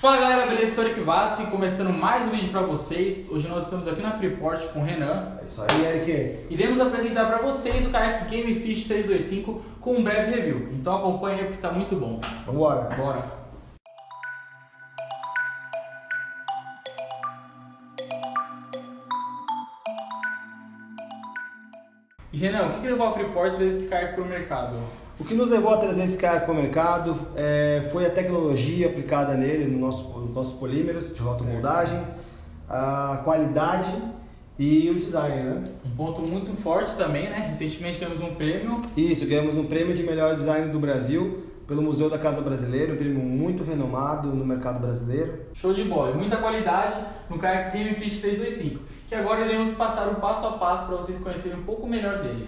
Fala galera, beleza? Sou Eric Vasque, começando mais um vídeo pra vocês. Hoje nós estamos aqui na Freeport com o Renan. É isso aí, Eric. Iremos apresentar pra vocês o Kayak Gamefish 625 com um breve review. Então acompanha aí porque tá muito bom. Vambora. Bora! E Renan, o que levou a Freeport a trazer esse kayak pro mercado? O que nos levou a trazer esse kayak para o mercado foi a tecnologia aplicada nele, nos nossos polímeros de rotomoldagem, a qualidade e o design, né? Um ponto muito forte também, né? Recentemente ganhamos um prêmio. Isso, ganhamos um prêmio de melhor design do Brasil pelo Museu da Casa Brasileira, um prêmio muito renomado no mercado brasileiro. Show de bola, e muita qualidade no Kayak Gamefish 625, que agora iremos passar o passo a passo para vocês conhecerem um pouco melhor dele.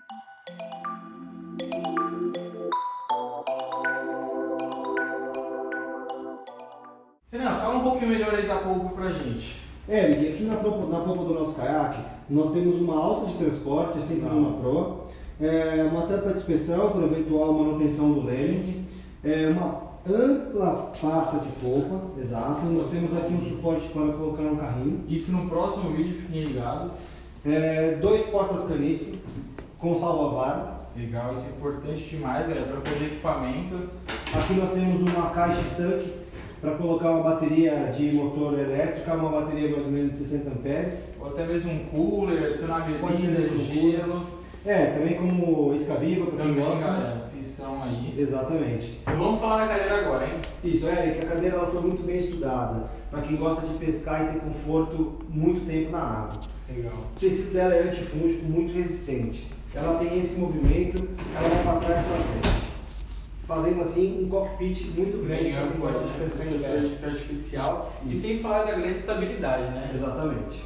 Renan, fala um pouquinho melhor aí da polpa pra gente. Eric, aqui na polpa do nosso caiaque, nós temos uma alça de transporte, assim como uma Pro, uma tampa de inspeção para eventual manutenção do leme, uma ampla pasta de polpa, exato. Nós temos aqui um suporte para colocar no carrinho. Isso no próximo vídeo, fiquem ligados. 2 portas caniço com salva-vara. Legal, isso é importante demais, galera, para fazer equipamento. Aqui nós temos uma caixa estanque para colocar uma bateria de motor elétrica, uma bateria mais ou menos de 60 amperes. Ou até mesmo um cooler, adicionar bebida, gelo. Também como isca-viva para quem gosta. Galera, opção aí. Exatamente. E vamos falar da cadeira agora, hein? Isso, Eric, a cadeira ela foi muito bem estudada para quem gosta de pescar e ter conforto muito tempo na água. Legal. O tecido dela é antifúngico, muito resistente. Ela tem esse movimento, ela vai para trás e para frente, fazendo assim um cockpit muito grande para quem gosta de pescar em inverno. Artificial. Isso. E sem falar da grande estabilidade, né? Exatamente.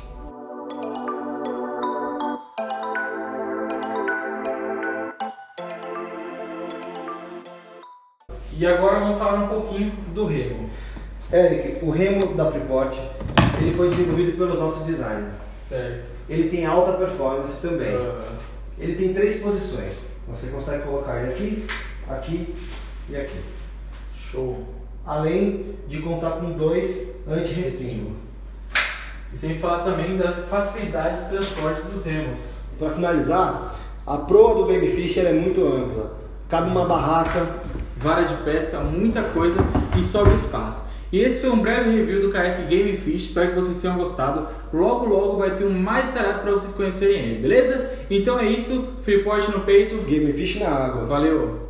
E agora vamos falar um pouquinho do remo. Eric, o remo da Freeport ele foi desenvolvido pelos nossos designers. Certo. Ele tem alta performance também. Ele tem 3 posições. Você consegue colocar ele aqui, aqui e aqui. Show. Além de contar com 2 anti-respingo. E sem falar também da facilidade de transporte dos remos. Para finalizar, a proa do Gamefish ela é muito ampla. Cabe uma barraca, vara de pesca, muita coisa e sobra espaço. E esse foi um breve review do Kayak Gamefish, espero que vocês tenham gostado. Logo vai ter um mais detalhado para vocês conhecerem ele, beleza? Então é isso, Freeport no peito, Gamefish na água. valeu!